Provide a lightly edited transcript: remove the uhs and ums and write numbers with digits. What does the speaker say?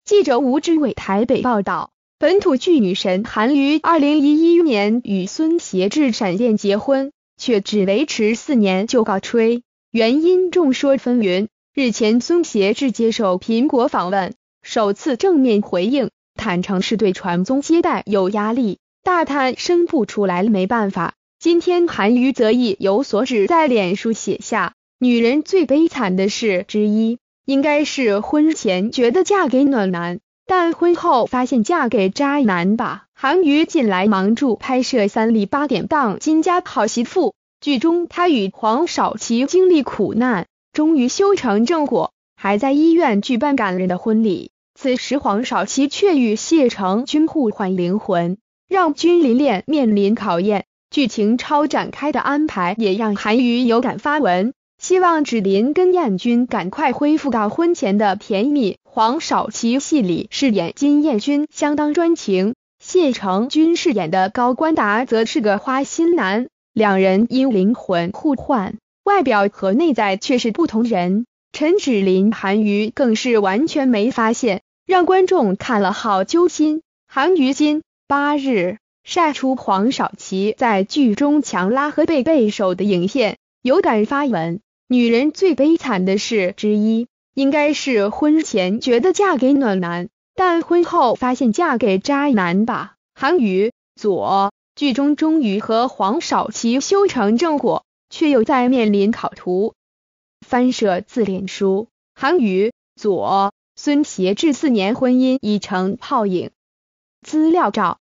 记者吴志伟台北报道，本土剧女神韩娱2011年与孙协志闪电结婚，却只维持4年就告吹，原因众说纷纭。日前孙协志接受苹果访问，首次正面回应，坦诚是对传宗接代有压力，大叹生不出来没办法。今天韩娱则意有所指，在脸书写下，女人最悲惨的事之一，应该是婚前觉得嫁给暖男，但婚后发现嫁给渣男吧。韩娱近来忙著拍摄3立8点档金家好媳妇，剧中她与黄少祺经历苦难，终于修成正果，还在医院举办感人的婚礼。此时黄少祺却与谢承君互换灵魂，让君临恋面临考验。剧情超展开的安排也让韩娱有感发文，希望芷琳跟彦君赶快恢复到婚前的甜蜜。黄少祺戏里饰演金彦君相当专情，谢承君饰演的高官达则是个花心男，两人因灵魂互换，外表和内在却是不同人。陈芷琳韩娱更是完全没发现，让观众看了好揪心。韩娱今8日晒出黄少祺在剧中强拉和被备受的影片，有感发文，女人最悲惨的事之一，应该是婚前觉得嫁给暖男，但婚后发现嫁给渣男吧。韩娱左剧中终于和黄少祺修成正果，却又在面临考图。翻摄自脸书，韩娱左孙协志4年婚姻已成泡影。资料照